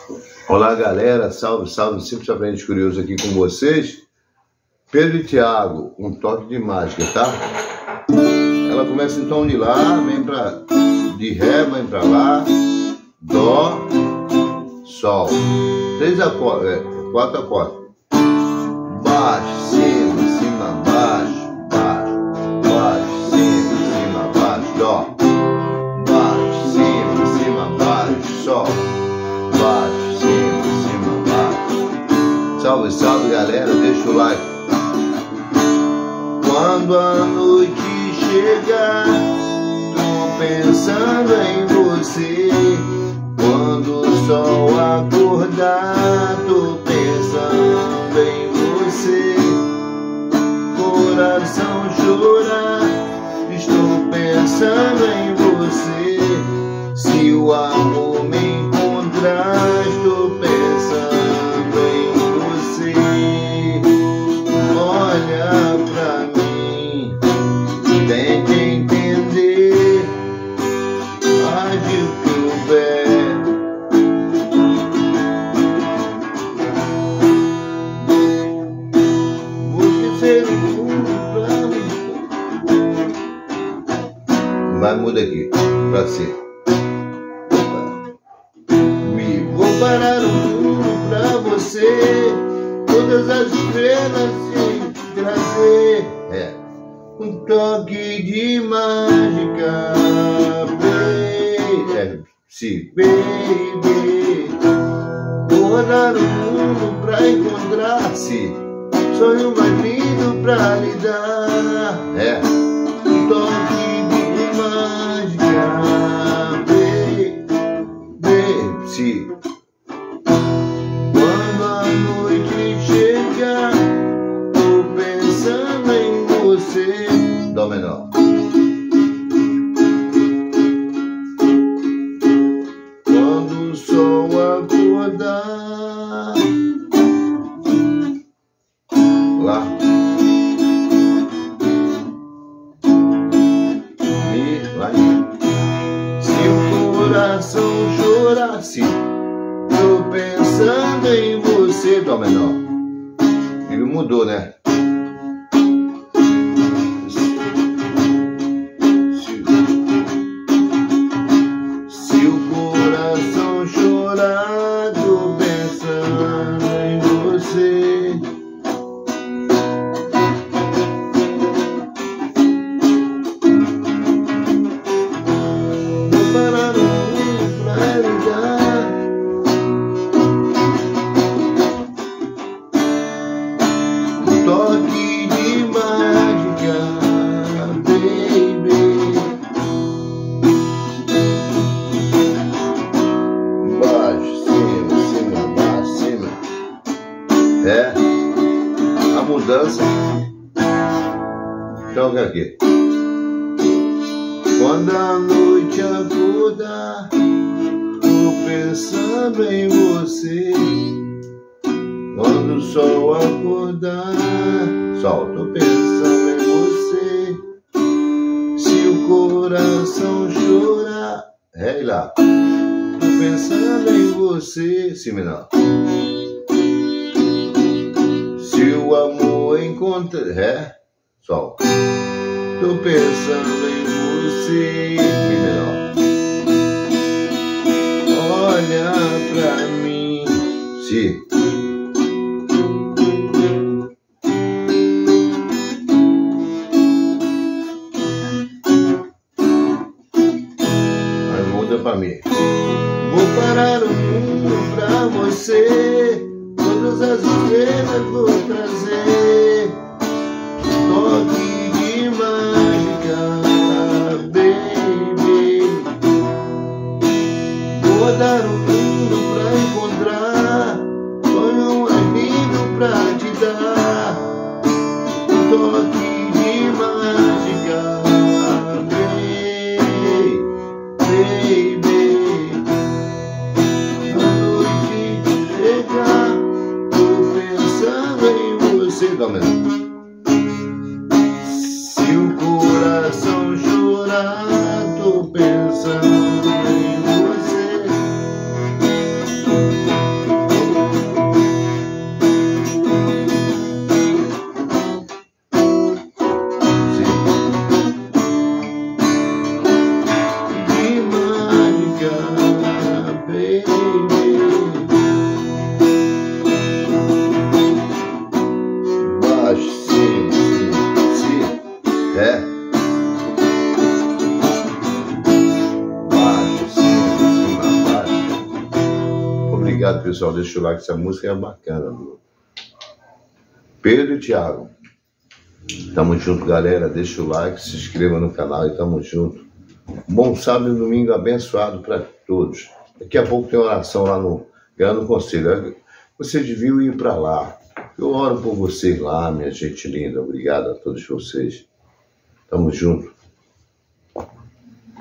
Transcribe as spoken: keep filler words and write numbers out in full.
Olá galera, salve, salve, simplesmente curioso aqui com vocês. Pedro e Thiago, um toque de mágica, tá? Ela começa em tom de Lá, vem pra de Ré, vem pra Lá, Dó, Sol. Três acordes, é, quatro acordes. Baixo, cima, cima, baixo, baixo, baixo, cima, cima, baixo, Dó. Baixo, cima, cima, baixo, Sol. Baixo, cima, cima, baixo. Salve, salve galera, deixa o like. Quando a noite chegar, tô pensando em você. Quando o sol acordar, tô pensando em você. Coração chorar, estou pensando em você. Se o amor me encontrar, estou pensando em você. Olha pra mim, tente entender, age o que houver. Vou ser o mundo pra mim. Vai, muda aqui, pra ser. Me vou parar o mundo pra você, todas as estrelas se trazer. É. Um toque de mágica, baby, é, sim, baby. Vou rodar o mundo pra encontrar-se, sonho mais lindo pra lhe dar. É, um toque de mágica, baby, baby, sim. Quando a noite chegar, tô pensando em você. Dó menor. Quando o sol acordar, Lá, Mi, Lá. Se o coração chorasse, tô pensando em você. Dó menor. Ele mudou, né? Toque de mágica, baby. Baixo, cima, cima, baixo, cima. É a mudança. Toca aqui. Quando a noite acordar, tô pensando em você. Quando o sol acordar, Sol, tô pensando em você. Se o coração chorar, Ré e Lá, tô pensando em você. Si menor. Se o amor encontrar, Ré, Sol, tô pensando em você. Mi menor. Olha pra mim. Si. Pra mim. Vou parar o mundo pra você, todas as estrelas vou trazer. Toque de mágica, baby. Vou rodar o mundo pra encontrar, sonho mais lindo pra te dar. Toque de mágica, baby, baby. Se o coração chorar, tô pensando em você. Obrigado, pessoal. Deixa o like, essa música é bacana, viu? Pedro e Thiago. Tamo junto, galera. Deixa o like, se inscreva no canal e tamo junto. Bom sábado e domingo abençoado para todos. Daqui a pouco tem oração lá no Ganhando Conselho. Vocês deviam ir para lá. Eu oro por vocês lá, minha gente linda. Obrigado a todos vocês. Tamo junto.